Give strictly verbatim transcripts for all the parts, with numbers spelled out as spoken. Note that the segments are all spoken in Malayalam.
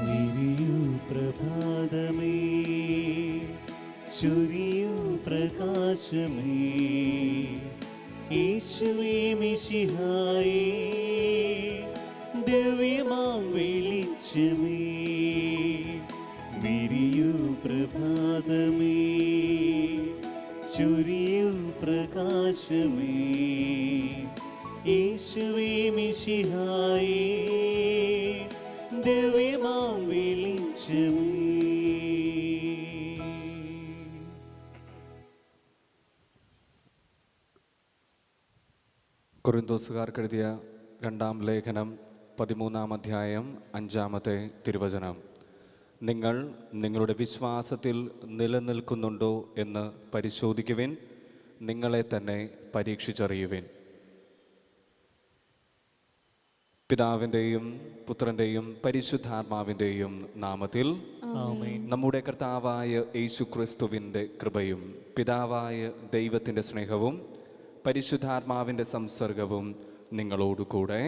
വിരിയൂ പ്രഭാതമേ, ചൊരിയൂ പ്രകാശമേ, യേശുവേ മിശിഹായേ ദിവ്യമാം വെളിച്ചമേ. വിരിയൂ പ്രഭാതമേ, ചൊരിയൂ പ്രകാശമേ, യേശുവേ മിശിഹായേ ദിവ്യമാം വെളിച്ചമേ. കൊരിന്തോസുകാർക്ക് എഴുതിയ രണ്ടാം ലേഖനം പതിമൂന്നാം അധ്യായം അഞ്ചാമത്തെ തിരുവചനം. നിങ്ങൾ നിങ്ങളുടെ വിശ്വാസത്തിൽ നിലനിൽക്കുന്നുണ്ടോ എന്ന് പരിശോധിക്കുവിൻ, നിങ്ങളെ തന്നെ പരീക്ഷിച്ചറിയുവിൻ. പിതാവിൻ്റെയും പുത്രൻ്റെയും പരിശുദ്ധാത്മാവിൻ്റെയും നാമത്തിൽ നമ്മുടെ കർത്താവായ യേശുക്രിസ്തുവിൻ്റെ കൃപയും പിതാവായ ദൈവത്തിൻ്റെ സ്നേഹവും പരിശുദ്ധാത്മാവിൻ്റെ സംസർഗവും നിങ്ങളോടുകൂടെ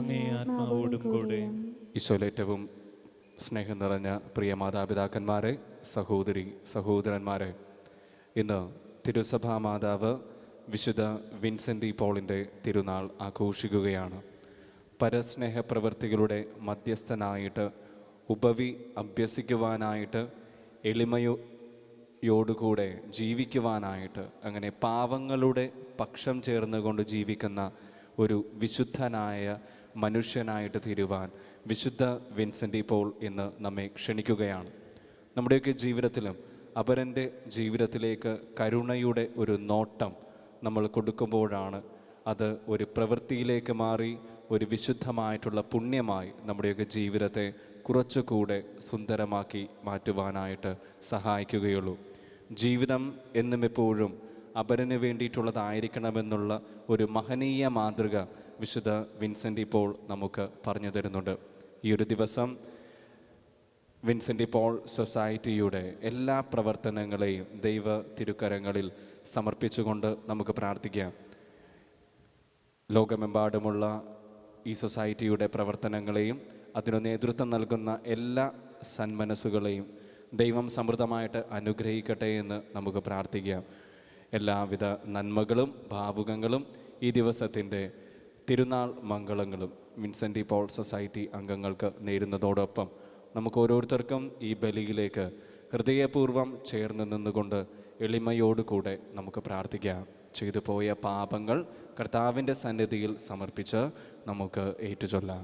ഈശോയിലേറ്റവും സ്നേഹം നിറഞ്ഞ പ്രിയ മാതാപിതാക്കന്മാരെ, സഹോദരി സഹോദരന്മാരെ, ഇന്ന് തിരുസഭാ മാതാവ് വിശുദ്ധ വിൻസെൻ്റ് പോളിൻ്റെ തിരുനാൾ ആഘോഷിക്കുകയാണ്. പരസ്നേഹ പ്രവൃത്തികളുടെ മധ്യസ്ഥനായിട്ട്, ഉപവി അഭ്യസിക്കുവാനായിട്ട്, എളിമയോടുകൂടെ ജീവിക്കുവാനായിട്ട്, അങ്ങനെ പാവങ്ങളുടെ പക്ഷം ചേർന്നുകൊണ്ട് ജീവിക്കുന്ന ഒരു വിശുദ്ധനായ മനുഷ്യനായിട്ട് തീരുവാൻ വിശുദ്ധ വിൻസെൻ്റ് പോൾ ഇന്ന് നമ്മെ ക്ഷണിക്കുകയാണ്. നമ്മുടെയൊക്കെ ജീവിതത്തിലും അപരൻ്റെ ജീവിതത്തിലേക്ക് കരുണയുടെ ഒരു നോട്ടം നമ്മൾ കൊടുക്കുമ്പോഴാണ് അത് ഒരു പ്രവൃത്തിയിലേക്ക് മാറി ഒരു വിശുദ്ധമായിട്ടുള്ള പുണ്യമായി നമ്മുടെയൊക്കെ ജീവിതത്തെ കുറച്ചുകൂടെ സുന്ദരമാക്കി മാറ്റുവാനായിട്ട് സഹായിക്കുകയുള്ളൂ. ജീവിതം എന്നും എപ്പോഴും അപരന് വേണ്ടിയിട്ടുള്ളതായിരിക്കണമെന്നുള്ള ഒരു മഹനീയ മാതൃക വിശുദ്ധ വിൻസെൻ്റ് പോൾ നമുക്ക് പറഞ്ഞു തരുന്നുണ്ട്. ഈ ഒരു ദിവസം വിൻസെൻ്റ് പോൾ സൊസൈറ്റിയുടെ എല്ലാ പ്രവർത്തനങ്ങളെയും ദൈവ തിരുക്കരങ്ങളിൽ സമർപ്പിച്ചുകൊണ്ട് നമുക്ക് പ്രാർത്ഥിക്കാം. ലോകമെമ്പാടുമുള്ള ഈ സൊസൈറ്റിയുടെ പ്രവർത്തനങ്ങളെയും അതിന് നേതൃത്വം നൽകുന്ന എല്ലാ സന്മനസ്സുകളെയും ദൈവം സമൃദ്ധമായിട്ട് അനുഗ്രഹിക്കട്ടെ എന്ന് നമുക്ക് പ്രാർത്ഥിക്കാം. എല്ലാവിധ നന്മകളും ഭാവുകങ്ങളും ഈ ദിവസത്തിൻ്റെ തിരുനാൾ മംഗളങ്ങളും വിൻസെൻ്റ് പോൾ സൊസൈറ്റി അംഗങ്ങൾക്ക് നേരുന്നതോടൊപ്പം നമുക്ക് ഓരോരുത്തർക്കും ഈ ബലിയിലേക്ക് ഹൃദയപൂർവ്വം ചേർന്ന് നിന്നുകൊണ്ട് എളിമയോടുകൂടെ നമുക്ക് പ്രാർത്ഥിക്കാം. ചെയ്തു പോയ പാപങ്ങൾ കർത്താവിൻ്റെ സന്നിധിയിൽ സമർപ്പിച്ച് നമുക്ക് ഏറ്റുചൊല്ലാം.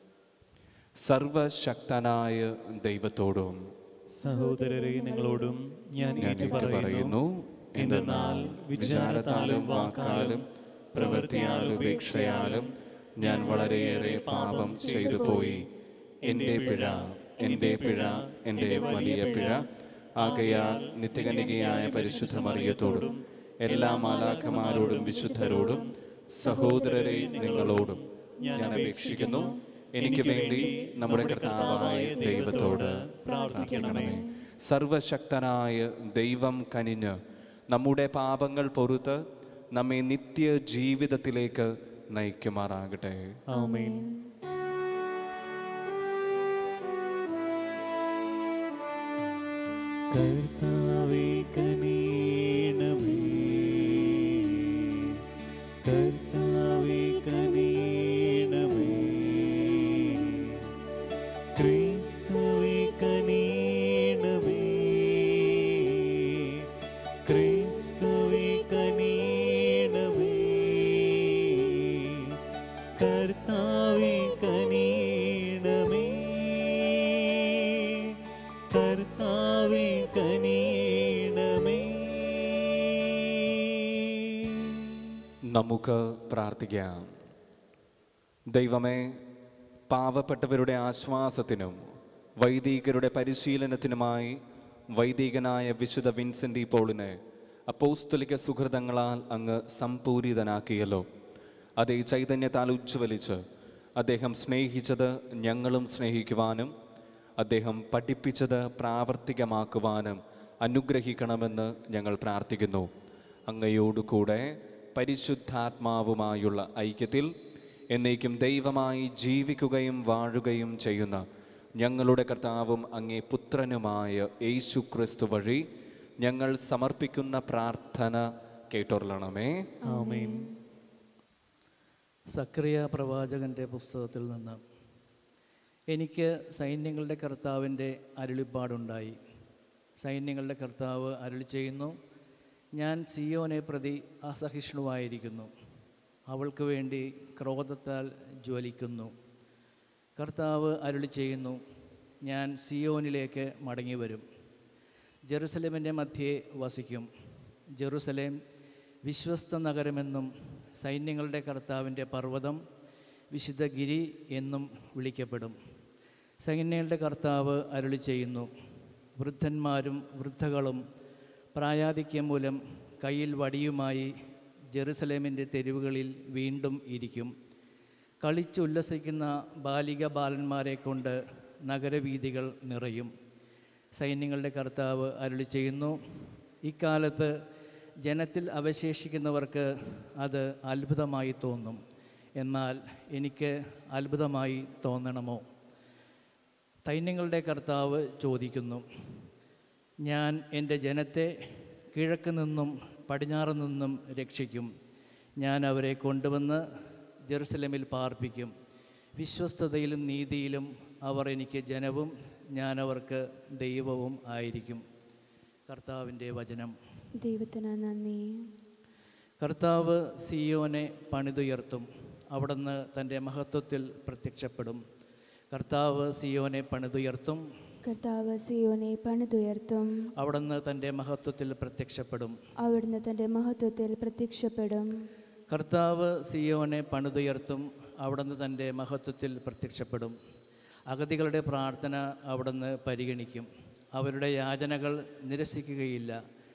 സർവശക്തനായ ദൈവത്തോടും സഹോദരരെ നിങ്ങളോടും ഞാൻ ഏറ്റുപറയുന്നു, എന്തെന്നാൽ വിചാരത്താലും വാക്കാലും പ്രവൃത്തിയാലും ഉപേക്ഷയാലും ഞാൻ വളരെയേറെ പാപം ചെയ്തു പോയി. എൻ്റെ പിഴ, എൻ്റെ പിഴ, എൻ്റെ വലിയ പിഴ. ആകയാൽ നിത്യകന്യകയായ പരിശുദ്ധ മറിയത്തോടും എല്ലാ മാലാഖമാരോടും വിശുദ്ധരോടും സഹോദരരെ നിങ്ങളോടും ഞാൻ അപേക്ഷിക്കുന്നു, എനിക്ക് വേണ്ടി നമ്മുടെ കർത്താവായ ദൈവത്തോട് പ്രാർത്ഥിക്കണമേ. സർവശക്തനായ ദൈവം കനിഞ്ഞ് നമ്മുടെ പാപങ്ങൾ പൊറുത്ത് നമ്മെ നിത്യ ജീവിതത്തിലേക്ക് നയിക്കുമാറാകട്ടെ. ആമേൻ. കർത്താവേ കനിയണമേ, കർത്താവേ കനിയണമേ, ക്രിസ്തുവേ കനിയണമേ, ക്രിസ്തുവേ കനിയണമേ, കർത്താവേ കനിയണമേ, കർത്താവേ കനിയണമേ. നമുക്ക് പ്രാർത്ഥിക്കാം. ദൈവമേ, പാവപ്പെട്ടവരുടെ ആശ്വാസത്തിനും വൈദികരുടെ പരിശീലനത്തിനുമായി വൈദികനായ വിശുദ്ധ വിൻസെൻ്റ് പോളിനെ അപ്പോസ്തലിക സുഹൃതങ്ങളാൽ അങ്ങ് സംപൂരിതനാക്കിയല്ലോ. അതേ ചൈതന്യത്താൽ ഉജ്ജ്വലിച്ച് അദ്ദേഹം സ്നേഹിച്ചത് ഞങ്ങളും സ്നേഹിക്കുവാനും അദ്ദേഹം പഠിപ്പിച്ചത് പ്രാവർത്തികമാക്കുവാനും അനുഗ്രഹിക്കണമെന്ന് ഞങ്ങൾ പ്രാർത്ഥിക്കുന്നു. അങ്ങയോടുകൂടെ പരിശുദ്ധാത്മാവുമായുള്ള ഐക്യത്തിൽ എന്നേക്കും ദൈവമായി ജീവിക്കുകയും വാഴുകയും ചെയ്യുന്ന ഞങ്ങളുടെ കർത്താവും അങ്ങേ പുത്രനുമായ യേശു ക്രിസ്തു വഴി ഞങ്ങൾ സമർപ്പിക്കുന്ന പ്രാർത്ഥന കേട്ടോർലണമേ. ആമേൻ. സക്രിയ പ്രവാചകൻ്റെ പുസ്തകത്തിൽ നിന്ന്. എനിക്ക് സൈന്യങ്ങളുടെ കർത്താവിൻ്റെ അരുളിപ്പാടുണ്ടായി. സൈന്യങ്ങളുടെ കർത്താവ് അരുളി ചെയ്യുന്നു, ഞാൻ സിയോനെ പ്രതി അസഹിഷ്ണുവായിരിക്കുന്നു, അവൾക്ക് വേണ്ടി ക്രോധത്താൽ ജ്വലിക്കുന്നു. കർത്താവ് അരുളി ചെയ്യുന്നു, ഞാൻ സിയോനിലേക്ക് മടങ്ങി വരും, ജെറുസലേമിൻ്റെ മധ്യേ വസിക്കും. ജെറുസലേം വിശ്വസ്ത നഗരമെന്നും സൈന്യങ്ങളുടെ കർത്താവിൻ്റെ പർവ്വതം വിശുദ്ധഗിരി എന്നും വിളിക്കപ്പെടും. സൈന്യങ്ങളുടെ കർത്താവ് അരുളി ചെയ്യുന്നു, വൃദ്ധന്മാരും വൃദ്ധകളും പ്രായാധിക്യം മൂലം കയ്യിൽ വടിയുമായി ജെറുസലേമിൻ്റെ തെരുവുകളിൽ വീണ്ടും ഇരിക്കും. കളിച്ചുല്ലസിക്കുന്ന ബാലിക ബാലന്മാരെ കൊണ്ട് നഗരവീഥികൾ നിറയും. സൈന്യങ്ങളുടെ കർത്താവ് അരുളി ചെയ്യുന്നു, ഇക്കാലത്ത് ജനത്തിൽ അവശേഷിക്കുന്നവർക്ക് അത് അത്ഭുതമായി തോന്നും. എന്നാൽ എനിക്ക് അത്ഭുതമായി തോന്നണമോ? സൈന്യങ്ങളുടെ കർത്താവ് ചോദിക്കുന്നു, ഞാൻ എൻ്റെ ജനത്തെ കിഴക്ക് നിന്നും പടിഞ്ഞാറ് നിന്നും രക്ഷിക്കും. ഞാൻ അവരെ കൊണ്ടുവന്ന് ജെറുസലേമിൽ പാർപ്പിക്കും. വിശ്വസ്തതയിലും നീതിയിലും അവർ എനിക്ക് ജനവും ഞാൻ അവർക്ക് ദൈവവും ആയിരിക്കും. കർത്താവിൻ്റെ വചനം. ദൈവത്തിന് നന്ദി. കർത്താവ് സിയോനെ പണിതുയർത്തും, അവിടുന്ന് തൻ്റെ മഹത്വത്തിൽ പ്രത്യക്ഷപ്പെടും. കർത്താവ് സിയോനെ പണിതുയർത്തും, കർത്താവ് സിയോനെ പണിതുയർത്തും, അവിടുന്ന് തൻ്റെ മഹത്വത്തിൽ പ്രത്യക്ഷപ്പെടും. അവിടുന്ന് തൻ്റെ മഹത്വത്തിൽ പ്രത്യക്ഷപ്പെടും. കർത്താവ് സിയോനെ പണിതുയർത്തും, അവിടുന്ന് തൻ്റെ മഹത്വത്തിൽ പ്രത്യക്ഷപ്പെടും. അഗതികളുടെ പ്രാർത്ഥന അവിടുന്ന് പരിഗണിക്കും, അവരുടെ യാചനകൾ നിരസിക്കുകയില്ല.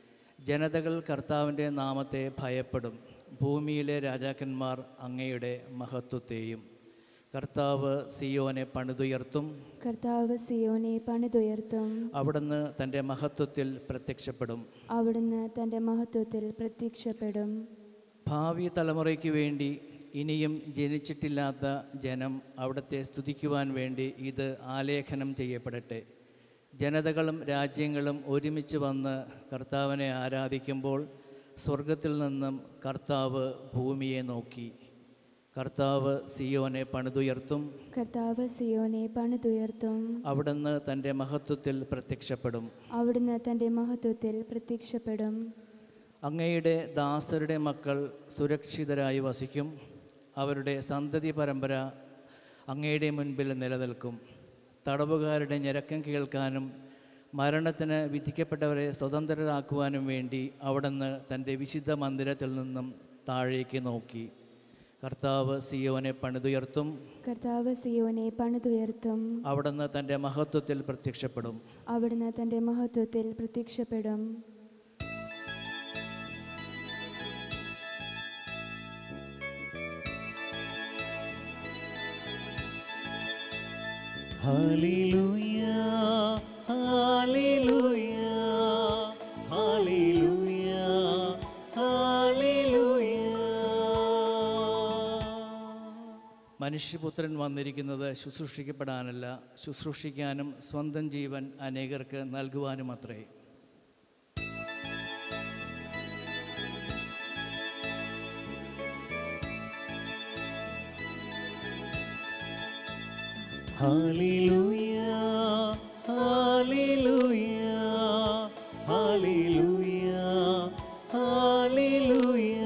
ജനതകൾ കർത്താവിൻ്റെ നാമത്തെ ഭയപ്പെടും, ഭൂമിയിലെ രാജാക്കന്മാർ അങ്ങയുടെ മഹത്വത്തെയും. കർത്താവ് സിയോനെ പണിതുയർത്തും, കർത്താവ് സിയോനെ പണിതുയർത്തും, അവിടുന്ന് തൻ്റെ മഹത്വത്തിൽ പ്രത്യക്ഷപ്പെടും. അവിടുന്ന് തൻ്റെ മഹത്വത്തിൽ പ്രത്യക്ഷപ്പെടും. ഭാവി തലമുറയ്ക്ക് വേണ്ടി ഇനിയും ജനിച്ചിട്ടില്ലാത്ത ജനം അവിടുത്തെ സ്തുതിക്കുവാൻ വേണ്ടി ഇത് ആലേഖനം ചെയ്യപ്പെടട്ടെ. ജനതകളും രാജ്യങ്ങളും ഒരുമിച്ച് വന്ന് കർത്താവിനെ ആരാധിക്കുമ്പോൾ സ്വർഗത്തിൽ നിന്നും കർത്താവ് ഭൂമിയെ നോക്കി. കർത്താവ് സിയോനെ പണിതുയർത്തും, കർത്താവ് സിയോനെ പണിതുയർത്തും, അവിടുന്ന് തൻ്റെ മഹത്വത്തിൽ പ്രത്യക്ഷപ്പെടും. അവിടുന്ന് തൻ്റെ മഹത്വത്തിൽ പ്രത്യക്ഷപ്പെടും. അങ്ങയുടെ ദാസരുടെ മക്കൾ സുരക്ഷിതരായി വസിക്കും, അവരുടെ സന്തതി പരമ്പര അങ്ങയുടെ മുൻപിൽ നിലനിൽക്കും. തടവുകാരുടെ ഞരക്കം കേൾക്കാനും മരണത്തിന് വിധിക്കപ്പെട്ടവരെ സ്വതന്ത്രരാക്കുവാനും വേണ്ടി അവിടുന്ന് തൻ്റെ വിശുദ്ധ മന്ദിരത്തിൽ നിന്നും താഴേക്ക് നോക്കി. കർത്താവ് സിയോനെ പണിതുയർത്തും, കർത്താവ് സിയോനെ പണിതുയർത്തും, അവിടുന്ന് തൻ്റെ മഹത്വത്തിൽ പ്രത്യക്ഷപ്പെടും. അവിടുന്ന് തൻ്റെ മഹത്വത്തിൽ പ്രത്യക്ഷപ്പെടും. ഹല്ലേലൂയ, ഹല്ലേലൂയ, ഹല്ലേലൂയ, ഹല്ലേലൂയ. മനുഷ്യപുത്രൻ വന്നിരിക്കുന്നത് ശുശ്രൂഷിക്കപ്പെടാനല്ല, ശുശ്രൂഷിക്കാനും സ്വന്തം ജീവൻ അനേകർക്ക് നൽകുവാനുമത്രേ. ഹല്ലേലൂയ, ഹല്ലേലൂയ, ഹല്ലേലൂയ, ഹല്ലേലൂയ.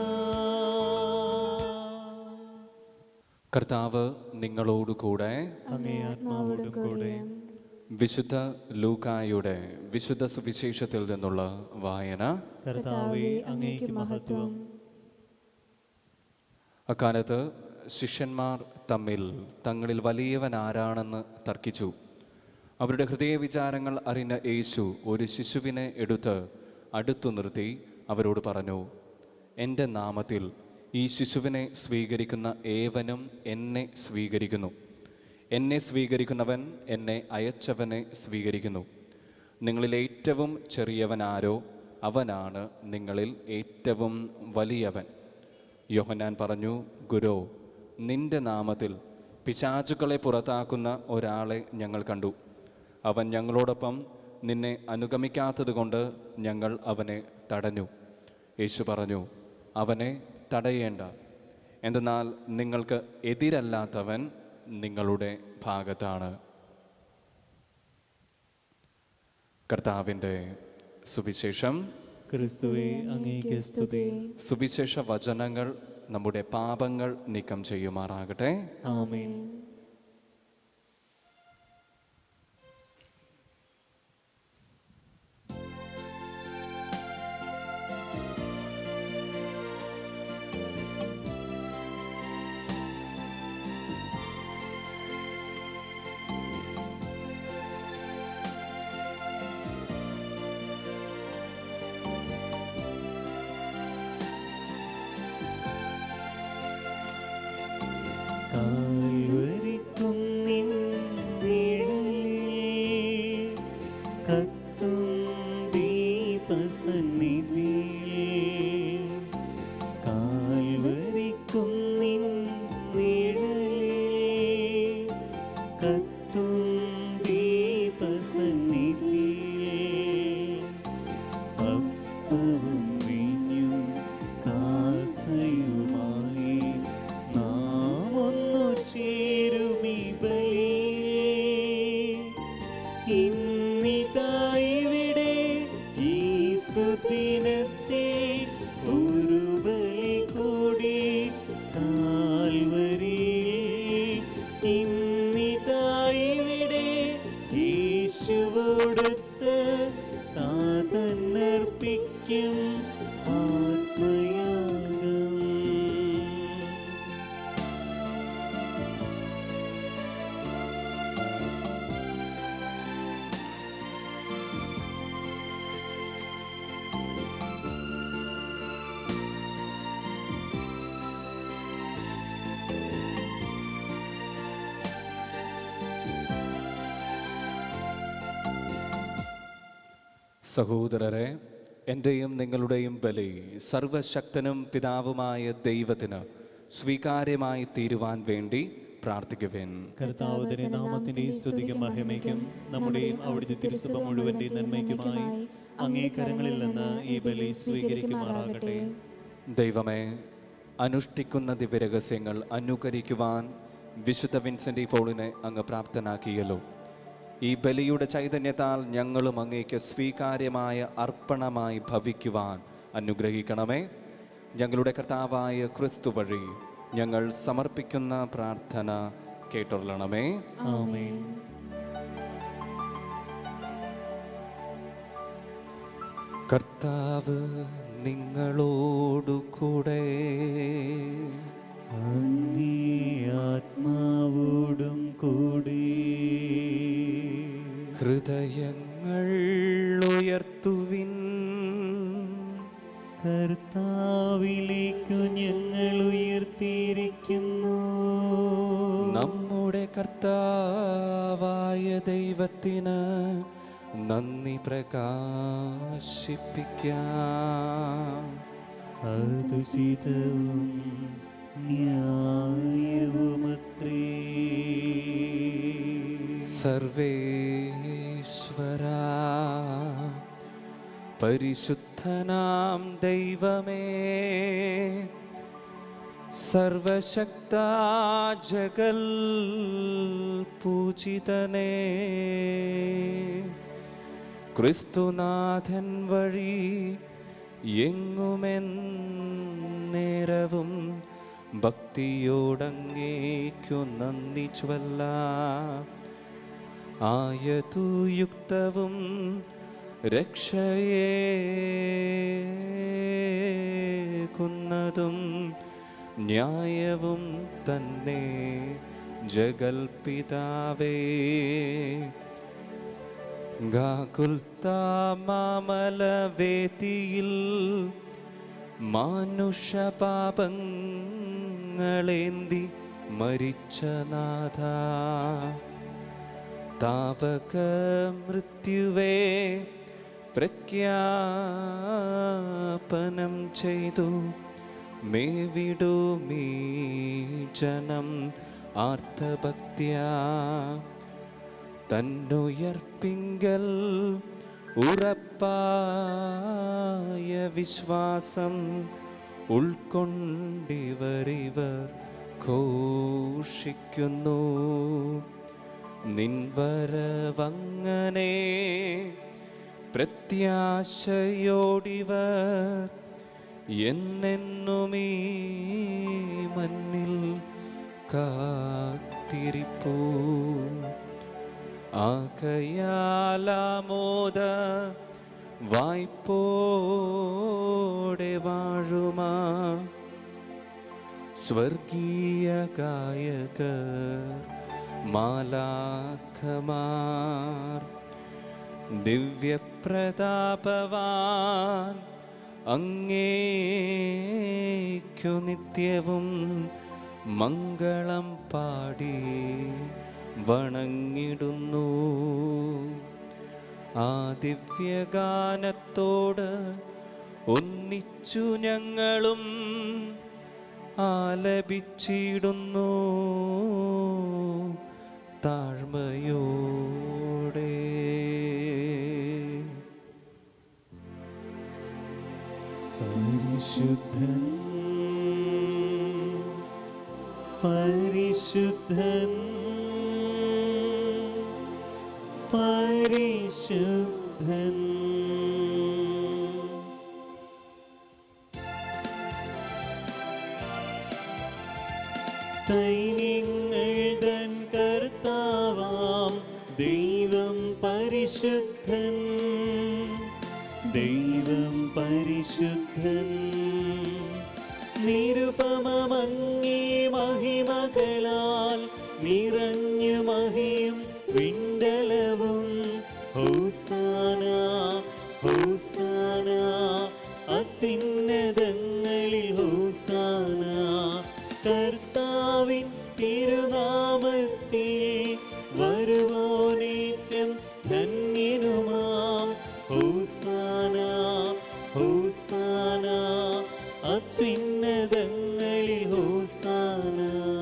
കർത്താവ് നിങ്ങളോടുകൂടെ. അങ്ങേ ആത്മാവോടും കൂടെ. വിശുദ്ധ ലൂക്കായുടെ വിശുദ്ധ സുവിശേഷത്തിൽ നിന്നുള്ള വായന. കർത്താവേ, അങ്ങേക്ക് മഹത്വം. അക്കാലത്ത് ശിഷ്യന്മാർ തമ്മിൽ തങ്ങളിൽ വലിയവൻ ആരാണെന്ന് തർക്കിച്ചു. അവരുടെ ഹൃദയവിചാരങ്ങൾ അറിഞ്ഞ യേശു ഒരു ശിശുവിനെ എടുത്ത് അടുത്തു നിർത്തി അവരോട് പറഞ്ഞു, എൻ്റെ നാമത്തിൽ ഈ ശിശുവിനെ സ്വീകരിക്കുന്ന ഏവനും എന്നെ സ്വീകരിക്കുന്നു. എന്നെ സ്വീകരിക്കുന്നവൻ എന്നെ അയച്ചവനെ സ്വീകരിക്കുന്നു. നിങ്ങളിൽ ഏറ്റവും ചെറിയവനാരോ അവനാണ് നിങ്ങളിൽ ഏറ്റവും വലിയവൻ. യോഹന്നാൻ പറഞ്ഞു, ഗുരോ, നിന്റെ നാമത്തിൽ പിശാചുക്കളെ പുറത്താക്കുന്ന ഒരാളെ ഞങ്ങൾ കണ്ടു. അവൻ ഞങ്ങളോടൊപ്പം നിന്നെ അനുഗമിക്കാത്തത് കൊണ്ട് ഞങ്ങൾ അവനെ തടഞ്ഞു. യേശു പറഞ്ഞു, അവനെ തടയേണ്ട, എന്തെന്നാൽ നിങ്ങൾക്ക് എതിരല്ലാത്തവൻ നിങ്ങളുടെ ഭാഗത്താണ്. കർത്താവിൻ്റെ സുവിശേഷം. ക്രിസ്തുവേ, അങ്ങേക്ക് സ്തുതി. സുവിശേഷ വചനങ്ങൾ നമ്മുടെ പാപങ്ങൾ നീക്കം ചെയ്യുമാറാകട്ടെ. ആമേൻ. കാൽവരിക്കുന്നിൻ നിഴലിൽ കത്തും ദീപസന്നിധിയിൽ, കാൽവരിക്കുന്നിൻ നിഴലിൽ കത്തും ദീപസന്നിധിയിൽ, അപ്പവും വീഞ്ഞും കാസയുമായി ചേരുമീ ബലിയിൽ, ഇന്നിതായിവിടെ ഈ സുദിനത്തിൽ ഒരു ബലി കൂടി കാൽവരിയിൽ, ഇന്നിതായിവിടെ യേശുവോടൊത്ത് താതന്നർപ്പിക്കും ആത്മയാഗം. സഹോദരരെ, എൻ്റെയും നിങ്ങളുടെയും ബലി സർവശക്തനും പിതാവുമായ ദൈവത്തിന് സ്വീകാര്യമായി തീരുവാൻ വേണ്ടി പ്രാർത്ഥിക്കുവേൻ. കർത്താവിന്റെ നാമത്തിന്റെ സ്തുതിക്കും മഹിമയ്ക്കും നമ്മുടെയും അവിടുത്തെ തിരുസഭ മുഴുവന്റെ നന്മയ്ക്കുമായി അങ്ങേ കരങ്ങളിൽ നിന്ന് ഈ ബലി സ്വീകരിക്കുമാറാകട്ടെ. ദൈവമേ, അനുഷ്ഠിക്കുന്ന ദിവ്യരഹസ്യങ്ങൾ അനുകരിക്കുവാൻ വിശുദ്ധ വിൻസെൻ്റ് പോളിനെ അങ്ങ് പ്രാപ്തനാക്കിയല്ലോ. ഈ ബലിയുടെ ചൈതന്യത്താൽ ഞങ്ങളും അങ്ങേക്ക് സ്വീകാര്യമായ അർപ്പണമായി ഭവിക്കുവാൻ അനുഗ്രഹിക്കണമേ. ഞങ്ങളുടെ കർത്താവായ ക്രിസ്തു വഴി ഞങ്ങൾ സമർപ്പിക്കുന്ന പ്രാർത്ഥന കേട്ടൊള്ളണമേ. ആമേൻ. കർത്താവ് നിങ്ങളോടു കൂടെ, അങ്ങേ ആത്മാവോടും കൂടെ. ഹൃദയങ്ങൾ ഉയർത്തുവിൻ. കർത്താവിലേക്കു ഞങ്ങൾ ഉയർത്തിയിരിക്കുന്നു. നമ്മുടെ കർത്താവായ ദൈവത്തിന് നന്ദി പ്രകാശിപ്പിക്കാം. അതുചിതവും ന്യായവുമത്രേ. സർവേശ്വരാ, പരിശുദ്ധനാം ദൈവമേ, സർവശക്ത ജഗൽ പൂജിതനേ, ക്രിസ്തുനാഥൻ വഴി എങ്ങുമെൻ നേരവും ഭക്തിയോടങ്ങേക്കു നന്ദി ചൊല്ലാം. ആയതു യുക്തവും രക്ഷയേകുന്നതും ന്യായവും തന്നെ ജഗൽപിതാവേ. ഗാകുൽത്താമാമലവേദിയിൽ മാനുഷപാപങ്ങളേന്തി മരിച്ച നാഥ, താവക മൃത്യുവേ പ്രഖ്യാപനം ചെയ്തു മേവിടുമീ ജനം ആർത്തഭക്ത്യാ തന്നുയർപ്പിങ്കൽ ഉറപ്പായ വിശ്വാസം ഉൾക്കൊണ്ടിവരിവർ ഘോഷിക്കുന്നു. നിൻവരവങ്ങനെ പ്രത്യാശയോടിവർ എന്നെന്നുമീ മണ്ണിൽ കാത്തിരിപ്പൂ. ആകയാലാമോദ വായ്പോടെ വാഴുമാ സ്വർഗീയ ഗായകർ മാലാഖമാർ ദിവ്യപ്രതാപവാൻ അങ്ങേക്കു നിത്യവും മംഗളം പാടി വണങ്ങിടുന്നു. ആ ദിവ്യഗാനത്തോട് ഒന്നിച്ചു ഞങ്ങളും ആലപിച്ചിടുന്നു താഴ്മയോടെ. പരിശുദ്ധൻ പരിശുദ്ധൻ പരിശുദ്ധൻ സൈന്യങ്ങൾ തൻ കർത്താവാം ദൈവം പരിശുദ്ധൻ ദൈവം പരിശുദ്ധൻ. നിരുപമമങ്ങേ മഹിമകളാൽ നിറഞ്ഞു മഹിയും വിണ്ടലവും. ഹോസാന ഹോസാന അത്യുന്നതങ്ങളിൽ ഹോസാന. കർത്താവിൻ തിരുനാമത്തിൽ വരുവോനേറ്റം ധന്യനുമാം. ഹോസാന ഹോസാന അത്യുന്നതങ്ങളിൽ ഹോസാന.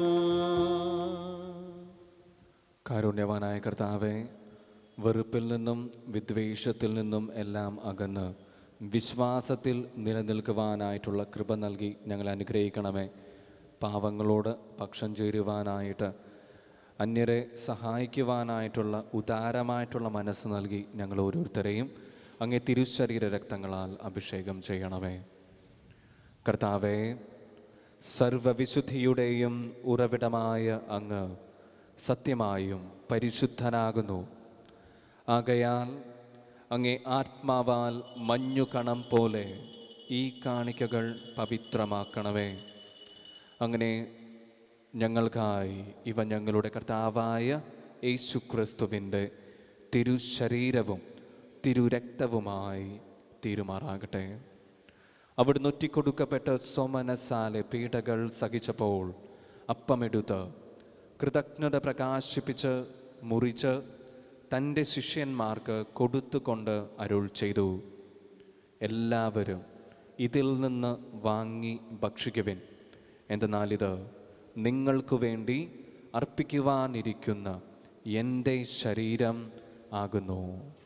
കാരുണ്യവാനായ കർത്താവേ, വെറുപ്പിൽ നിന്നും വിദ്വേഷത്തിൽ നിന്നും എല്ലാം അകന്ന് വിശ്വാസത്തിൽ നിലനിൽക്കുവാനായിട്ടുള്ള കൃപ നൽകി ഞങ്ങളെ അനുഗ്രഹിക്കണമേ. പാവങ്ങളോട് പക്ഷം ചേരുവാനായിട്ട്, അന്യരെ സഹായിക്കുവാനായിട്ടുള്ള ഉദാരമായിട്ടുള്ള മനസ്സ് നൽകി ഞങ്ങൾ ഓരോരുത്തരെയും അങ്ങേ തിരുശരീര രക്തങ്ങളാൽ അഭിഷേകം ചെയ്യണമേ. കർത്താവേ, സർവവിശുദ്ധിയുടെയും ഉറവിടമായ അങ്ങ് സത്യമായും പരിശുദ്ധനാകുന്നു. ആകയാൽ അങ്ങേ ആത്മാവാൽ മഞ്ഞുകണം പോലെ ഈ കാണിക്കകൾ പവിത്രമാക്കണമേ. അങ്ങനെ ഞങ്ങൾക്കായി ഇവ ഞങ്ങളുടെ കർത്താവായ യേശുക്രിസ്തുവിൻ്റെ തിരുശരീരവും തിരുരക്തവുമായി തീരുമാറാകട്ടെ. അവിടുന്ന് ഒറ്റിക്കൊടുക്കപ്പെട്ട സോമനസാലെ പീഡകൾ സഹിച്ചപ്പോൾ അപ്പമെടുത്ത് കൃതജ്ഞത പ്രകാശിപ്പിച്ച് മുറിച്ച് തൻ്റെ ശിഷ്യന്മാർക്ക് കൊടുത്തുകൊണ്ട് അരുൾ ചെയ്തു, എല്ലാവരും ഇതിൽ നിന്ന് വാങ്ങി ഭക്ഷിക്കുവിൻ. എന്തെന്നാലിത് നിങ്ങൾക്കു വേണ്ടി അർപ്പിക്കുവാനിരിക്കുന്ന എൻ്റെ ശരീരം ആകുന്നു.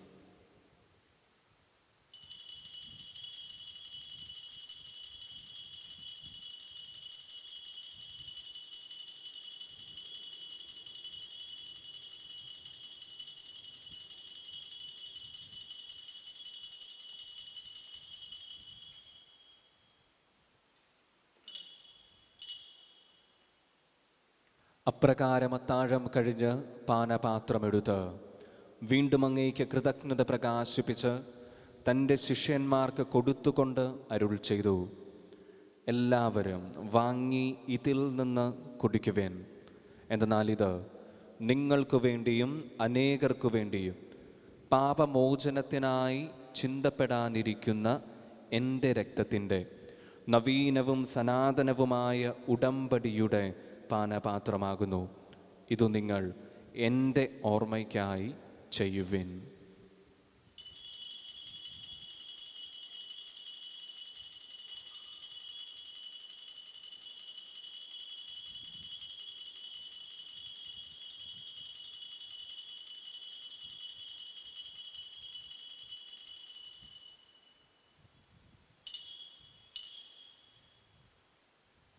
അപ്രകാരം അത്താഴം കഴിഞ്ഞ് പാനപാത്രമെടുത്ത് വീണ്ടും അങ്ങേക്ക് കൃതജ്ഞത പ്രകാശിപ്പിച്ച് തൻ്റെ ശിഷ്യന്മാർക്ക് കൊടുത്തുകൊണ്ട് അരുൾ ചെയ്തു, എല്ലാവരും വാങ്ങി ഇതിൽ നിന്ന് കുടിക്കുവേൻ. എന്തെന്നാൽ ഇത് നിങ്ങൾക്കു വേണ്ടിയും അനേകർക്കു വേണ്ടിയും പാപമോചനത്തിനായി ചിന്തപ്പെടാനിരിക്കുന്ന എൻ്റെ രക്തത്തിൻ്റെ നവീനവും സനാതനവുമായ ഉടമ്പടിയുടെ പാനപാത്രമാകുന്നു. ഇതു നിങ്ങൾ എൻ്റെ ഓർമ്മയ്ക്കായി ചെയ്യുവിൻ.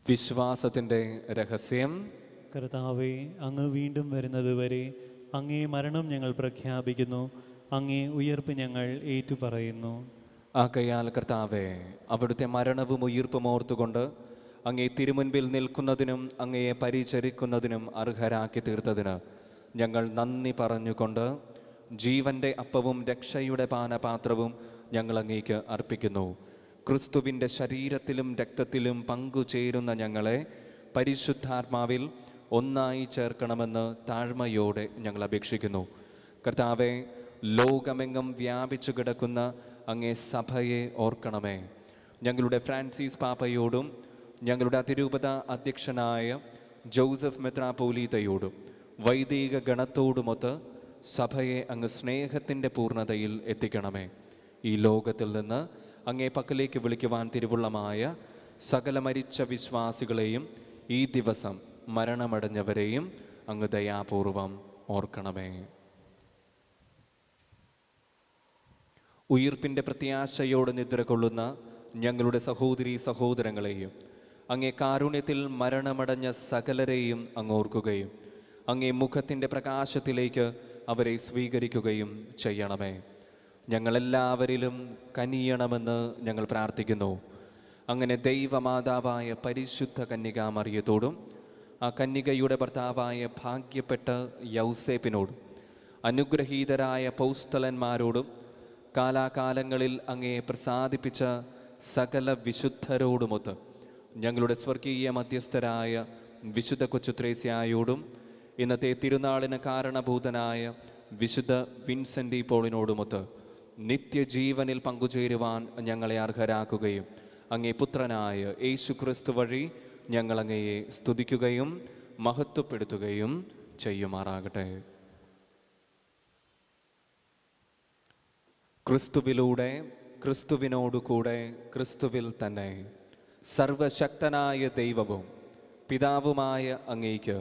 വിശ്വാസത്തിൻ്റെ രഹസ്യം. കർത്താവേ, അങ്ങ് വീണ്ടും വരുന്നതുവരെ അങ്ങേ മരണം ഞങ്ങൾ പ്രഖ്യാപിക്കുന്നു, അങ്ങേ ഉയർപ്പ് ഞങ്ങൾ ഏറ്റുപറയുന്നു. ആകയാൽ കർത്താവേ, അവിടുത്തെ മരണവും ഉയിർപ്പും ഓർത്തുകൊണ്ട് അങ്ങേ തിരുമുൻപിൽ നിൽക്കുന്നതിനും അങ്ങയെ പരിചരിക്കുന്നതിനും അർഹരാക്കി തീർത്തതിന് ഞങ്ങൾ നന്ദി പറഞ്ഞുകൊണ്ട് ജീവൻ്റെ അപ്പവും രക്ഷയുടെ പാനപാത്രവും ഞങ്ങൾ അങ്ങേക്ക് അർപ്പിക്കുന്നു. ക്രിസ്തുവിൻ്റെ ശരീരത്തിലും രക്തത്തിലും പങ്കുചേരുന്ന ഞങ്ങളെ പരിശുദ്ധാത്മാവിൽ ഒന്നായി ചേർക്കണമെന്ന് താഴ്മയോടെ ഞങ്ങൾ അപേക്ഷിക്കുന്നു. കർത്താവെ, ലോകമെങ്ങും വ്യാപിച്ചു കിടക്കുന്ന അങ്ങേ സഭയെ ഓർക്കണമേ. ഞങ്ങളുടെ ഫ്രാൻസിസ് പാപ്പയോടും ഞങ്ങളുടെ അതിരൂപത അധ്യക്ഷനായ ജോസഫ് മെത്രാപ്പോലീത്തയോടും വൈദിക ഗണത്തോടുമൊത്ത് സഭയെ അങ്ങ് സ്നേഹത്തിൻ്റെ പൂർണ്ണതയിൽ എത്തിക്കണമേ. ഈ ലോകത്തിൽ നിന്ന് അങ്ങേ പക്കലേക്ക് വിളിക്കുവാൻ തിരുവുള്ളമായ സകല മരിച്ച വിശ്വാസികളെയും ഈ ദിവസം മരണമടഞ്ഞവരെയും അങ്ങ് ദയാപൂർവം ഓർക്കണമേ. ഉയിർപ്പിൻ്റെ പ്രത്യാശയോട് നിദ്ര കൊള്ളുന്ന ഞങ്ങളുടെ സഹോദരീ സഹോദരങ്ങളെയും അങ്ങേ കാരുണ്യത്തിൽ മരണമടഞ്ഞ സകലരെയും അങ്ങ് ഓർക്കുകയും അങ്ങേ മുഖത്തിൻ്റെ പ്രകാശത്തിലേക്ക് അവരെ സ്വീകരിക്കുകയും ചെയ്യണമേ. ഞങ്ങളെല്ലാവരിലും കനിയണമെന്ന് ഞങ്ങൾ പ്രാർത്ഥിക്കുന്നു. അങ്ങനെ ദൈവമാതാവായ പരിശുദ്ധ കന്യകാമറിയത്തോടും ആ കന്യകയുടെ ഭർത്താവായ ഭാഗ്യപ്പെട്ട യൗസേപ്പിനോടും അനുഗ്രഹീതരായ പൗസ്തലന്മാരോടും കാലാകാലങ്ങളിൽ അങ്ങയെ പ്രസാദിപ്പിച്ച സകല വിശുദ്ധരോടുമൊത്ത് ഞങ്ങളുടെ സ്വർഗീയ മധ്യസ്ഥരായ വിശുദ്ധ കൊച്ചുത്രേസ്യായോടും ഇന്നത്തെ തിരുനാളിന് കാരണഭൂതനായ വിശുദ്ധ വിൻസെൻ്റ് പോളിനോടുമൊത്ത് നിത്യജീവനിൽ പങ്കുചേരുവാൻ ഞങ്ങളെ അർഹരാക്കുകയും അങ്ങേ പുത്രനായ യേശു ക്രിസ്തു വഴി ഞങ്ങൾ അങ്ങയെ സ്തുതിക്കുകയും മഹത്വപ്പെടുത്തുകയും ചെയ്യുമാറാകട്ടെ. ക്രിസ്തുവിലൂടെ, ക്രിസ്തുവിനോടുകൂടെ, ക്രിസ്തുവിൽ തന്നെ സർവശക്തനായ ദൈവവും പിതാവുമായ അങ്ങേക്ക്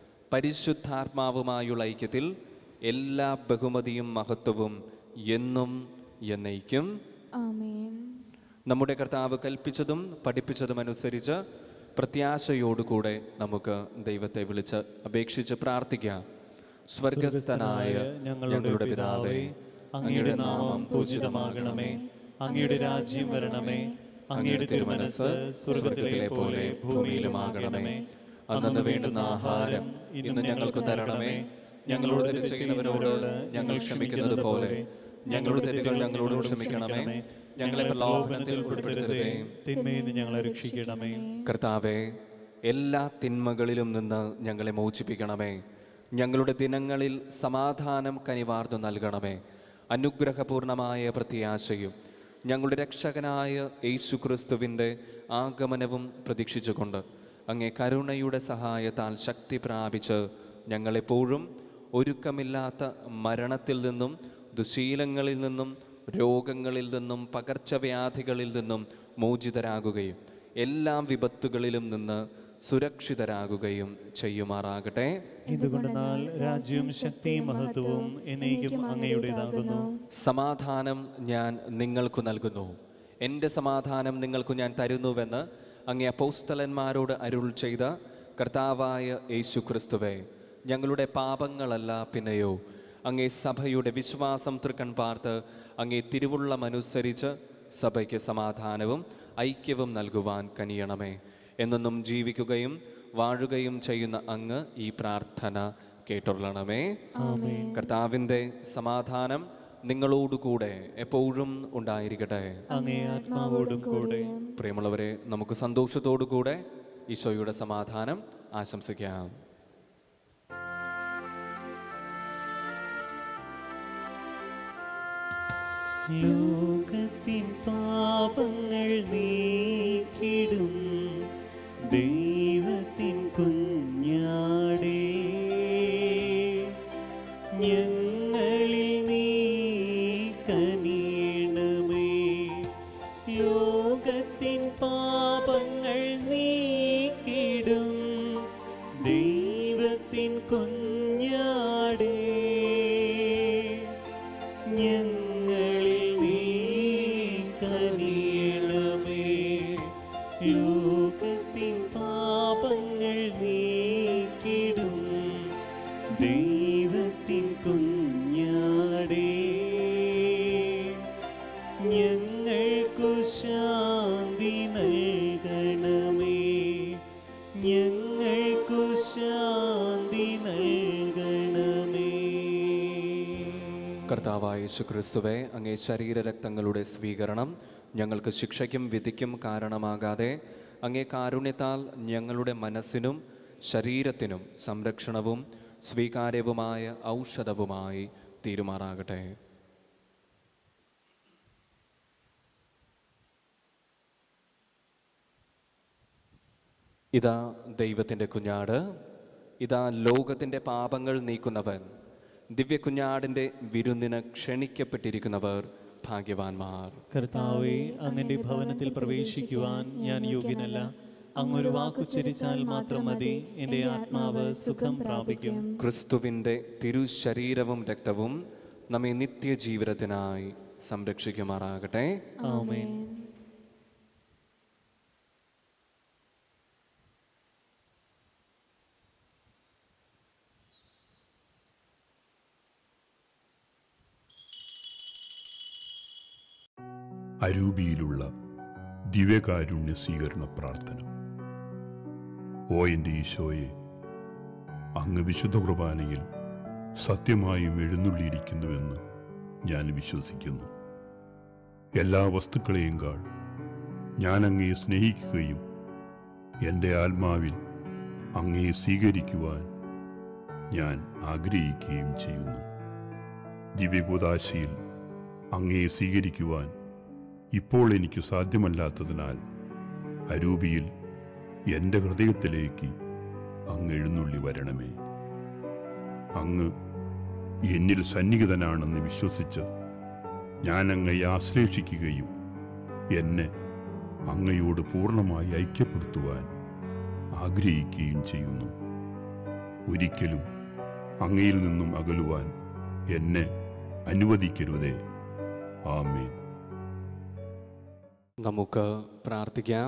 പരിശുദ്ധാത്മാവുമായുള്ള ഐക്യത്തിൽ എല്ലാ ബഹുമതിയും മഹത്വവും എന്നും എന്നേക്കും ആമേൻ. നമ്മുടെ കർത്താവ് കൽപ്പിച്ചതും പഠിപ്പിച്ചതും അനുസരിച്ച് പ്രത്യാശയോടുകൂടെ നമുക്ക് ദൈവത്തെ വിളിച്ച് അപേക്ഷിച്ച് പ്രാർത്ഥിക്കാം. സ്വർഗസ്ഥനായ ഞങ്ങളുടെ പിതാവേ, അങ്ങയുടെ നാമം പൂജിതമാകണമേ, അങ്ങയുടെ രാജ്യം വരണമേ, അങ്ങയുടെ തിരുമനസ് സ്വർഗത്തിലെ പോലെ ഭൂമിയിലുമാകണമേ. അന്നു വേണ്ടുന്ന ആഹാരം ഇന്ന് ഞങ്ങൾക്ക് തരണമേ. ഞങ്ങളോട് തെറ്റ് ചെയ്യുന്നവരോട് ഞങ്ങൾ ക്ഷമിക്കുന്നത് പോലെ ഞങ്ങളുടെ തെറ്റുകൾ ഞങ്ങളോട് ക്ഷമിക്കണമേ. ഞങ്ങളെ പ്രലോഭനത്തിൽ ഉൾപ്പെടുത്തരുതേ, തിന്മയിൽ നിന്ന് ഞങ്ങളെ രക്ഷിക്കണമേ. കർത്താവേ, എല്ലാ തിന്മകളിലും നിന്ന് ഞങ്ങളെ മോചിപ്പിക്കണമേ. ഞങ്ങളുടെ ദിനങ്ങളിൽ സമാധാനം കനിവാർന്നു നൽകണമേ. അനുഗ്രഹപൂർണമായ പ്രത്യാശയും ഞങ്ങളുടെ രക്ഷകനായ യേശു ക്രിസ്തുവിൻ്റെ ആഗമനവും പ്രതീക്ഷിച്ചുകൊണ്ട് അങ്ങേ കരുണയുടെ സഹായത്താൽ ശക്തി പ്രാപിച്ച് ഞങ്ങളെപ്പോഴും ഒരുക്കമില്ലാത്ത മരണത്തിൽ നിന്നും ദുശീലങ്ങളിൽ നിന്നും രോഗങ്ങളിൽ നിന്നും പകർച്ചവ്യാധികളിൽ നിന്നും മോചിതരാകുകയും എല്ലാ വിപത്തുകളിലും നിന്ന് സുരക്ഷിതരാകുകയും ചെയ്യുമാറാകട്ടെ. ഇതുകൊണ്ടെന്നാൽ രാജ്യവും ശക്തിയും മഹത്വവും എന്നേക്കും അങ്ങയുടേതാകുന്നു. സമാധാനം ഞാൻ നിങ്ങൾക്ക് നൽകുന്നു, എൻ്റെ സമാധാനം നിങ്ങൾക്ക് ഞാൻ തരുന്നുവെന്ന് അങ്ങേ അപ്പോസ്തലന്മാരോട് അരുൾ ചെയ്ത കർത്താവായ യേശു ക്രിസ്തുവേ, ഞങ്ങളുടെ പാപങ്ങളല്ല പിന്നെയോ അങ്ങേ സഭയുടെ വിശ്വാസം തൃക്കൺ പാർത്ത് അങ്ങേ തിരുവുള്ളമനുസരിച്ച് സഭയ്ക്ക് സമാധാനവും ഐക്യവും നൽകുവാൻ കനിയണമേ. എന്നെന്നും ജീവിക്കുകയും വാഴുകയും ചെയ്യുന്ന അങ്ങ് ഈ പ്രാർത്ഥന കേട്ടുള്ളണമേ. കർത്താവിൻ്റെ സമാധാനം നിങ്ങളോടുകൂടെ എപ്പോഴും ഉണ്ടായിരിക്കട്ടെ. അങ്ങേ ആത്മാവോടും കൂടെ. പ്രിയമുള്ളവരെ, നമുക്ക് സന്തോഷത്തോടു കൂടെ ഈശോയുടെ സമാധാനം ആശംസിക്കാം. ലോകത്തിൻ പാപങ്ങൾ നീക്കിടും ദൈവത്തിൻ കുഞ്ഞാടേ, ഞങ്ങളിൽ നീ കനിയണമേ. ലോകത്തിൻ പാപങ്ങൾ നീക്കിടും ദൈവത്തിൻ കുഞ്ഞാടേ, ഞങ്ങളിൽ നീ കനിയണമേ. ലോകത്തിൻ പാപങ്ങൾ ഞങ്ങൾക്കു ശാന്തി നൽകണമേ, ഞങ്ങൾക്കു ശാന്തി നൽകണമേ. കർത്താവായ യേശുക്രിസ്തുവേ, അങ്ങേ ശരീരരക്തങ്ങളുടെ സ്വീകരണം ഞങ്ങൾക്ക് ശിക്ഷയ്ക്കും വിധിക്കും കാരണമാകാതെ അങ്ങേ കാരുണ്യത്താൽ ഞങ്ങളുടെ മനസ്സിനും ശരീരത്തിനും സംരക്ഷണവും സ്വീകാര്യവുമായ ഔഷധവുമായി തീരുമാറാകട്ടെ. ഇതാ ദൈവത്തിൻ്റെ കുഞ്ഞാട്, ഇതാ ലോകത്തിൻ്റെ പാപങ്ങൾ നീക്കുന്നവൻ. ദിവ്യ കുഞ്ഞാടിൻ്റെ വിരുന്നിന് ക്ഷണിക്കപ്പെട്ടിരിക്കുന്നവർ ഭാഗ്യവാന്മാർ. കർത്താവേ, അങ്ങന്റെ ഭവനത്തിൽ പ്രവേശിക്കുവാൻ ഞാൻ യോഗ്യനല്ല. അങ്ങൊരു വാക്കുച്ചരിച്ചാൽ മാത്രം മതി, എൻ്റെ ആത്മാവ് സുഖം പ്രാപിക്കും. ക്രിസ്തുവിൻ്റെ തിരുശരീരവും രക്തവും നമ്മെ നിത്യജീവിതത്തിനായി സംരക്ഷിക്കുമാറാകട്ടെ. ആമേൻ. അരൂപിയിലുള്ള ദിവ്യകാരുണ്യ സ്വീകരണ പ്രാർത്ഥന. ഓ എൻ്റെ ഈശോയെ, അങ്ങ് വിശുദ്ധ കുർബാനയിൽ സത്യമായും എഴുന്നള്ളിയിരിക്കുന്നുവെന്ന് ഞാൻ വിശ്വസിക്കുന്നു. എല്ലാ വസ്തുക്കളെയും കാൾ ഞാൻ അങ്ങയെ സ്നേഹിക്കുകയും എൻ്റെ ആത്മാവിൽ അങ്ങയെ സ്വീകരിക്കുവാൻ ഞാൻ ആഗ്രഹിക്കുകയും ചെയ്യുന്നു. ദിവ്യകൂദാശയിൽ അങ്ങയെ സ്വീകരിക്കുവാൻ ഇപ്പോൾ എനിക്ക് സാധ്യമല്ലാത്തതിനാൽ അരൂപിയിൽ എൻ്റെ ഹൃദയത്തിലേക്ക് അങ്ങ് എഴുന്നള്ളി വരണമേ. അങ്ങ് എന്നിൽ സന്നിഹിതനാണെന്ന് വിശ്വസിച്ച് ഞാൻ അങ്ങയെ ആശ്ലേഷിക്കുകയും എന്നെ അങ്ങയോട് പൂർണ്ണമായി ഐക്യപ്പെടുത്തുവാൻ ആഗ്രഹിക്കുകയും ചെയ്യുന്നു. ഒരിക്കലും അങ്ങയിൽ നിന്നും അകലുവാൻ എന്നെ അനുവദിക്കരുതേ. ആമേൻ. നമുക്ക് പ്രാർത്ഥിക്കാം.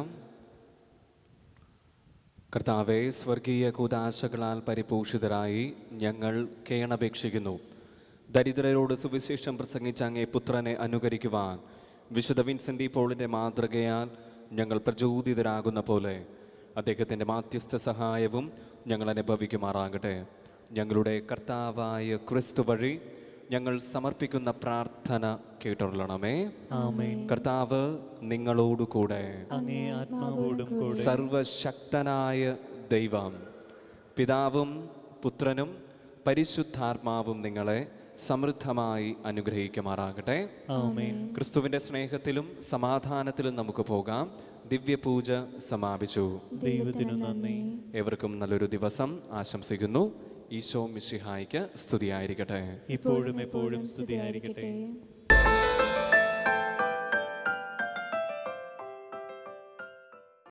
കർത്താവേ, സ്വർഗീയ കൂദാശകളാൽ പരിപോഷിതരായി ഞങ്ങൾ കേണപേക്ഷിക്കുന്നു. ദരിദ്രരോട് സുവിശേഷം പ്രസംഗിച്ച അങ്ങേ പുത്രനെ അനുകരിക്കുവാൻ വിശുദ്ധ വിൻസെൻ്റ് പോളിൻ്റെ മാതൃകയാൽ ഞങ്ങൾ പ്രചോദിതരാകുന്ന പോലെ അദ്ദേഹത്തിൻ്റെ മാധ്യസ്ഥ സഹായവും ഞങ്ങൾ അനുഭവിക്കുമാറാകട്ടെ. ഞങ്ങളുടെ കർത്താവായ ക്രിസ്തു വഴി ഞങ്ങൾ സമർപ്പിക്കുന്ന പ്രാർത്ഥന കേട്ടൊള്ളണമേ. ആമേൻ. കർത്താവ് നിങ്ങളോടുകൂടെ. അങ്ങേ ആത്മാവോടും കൂടെ. സർവശക്തനായ ദൈവം പിതാവും പുത്രനും പരിശുദ്ധാത്മാവും നിങ്ങളെ സമൃദ്ധമായി അനുഗ്രഹിക്കുമാറാകട്ടെ. ആമേൻ. ക്രിസ്തുവിൻ്റെ സ്നേഹത്തിലും സമാധാനത്തിലും നമുക്ക് പോകാം. ദിവ്യപൂജ സമാപിച്ചു. ദൈവത്തിനു നന്ദി. ഏവർക്കും നല്ലൊരു ദിവസം ആശംസിക്കുന്നു. ഈശോ മിശിഹായ്ക്ക് സ്തുതിയായിരിക്കട്ടെ. ഇപ്പോഴും എപ്പോഴും സ്തുതിയായിരിക്കട്ടെ.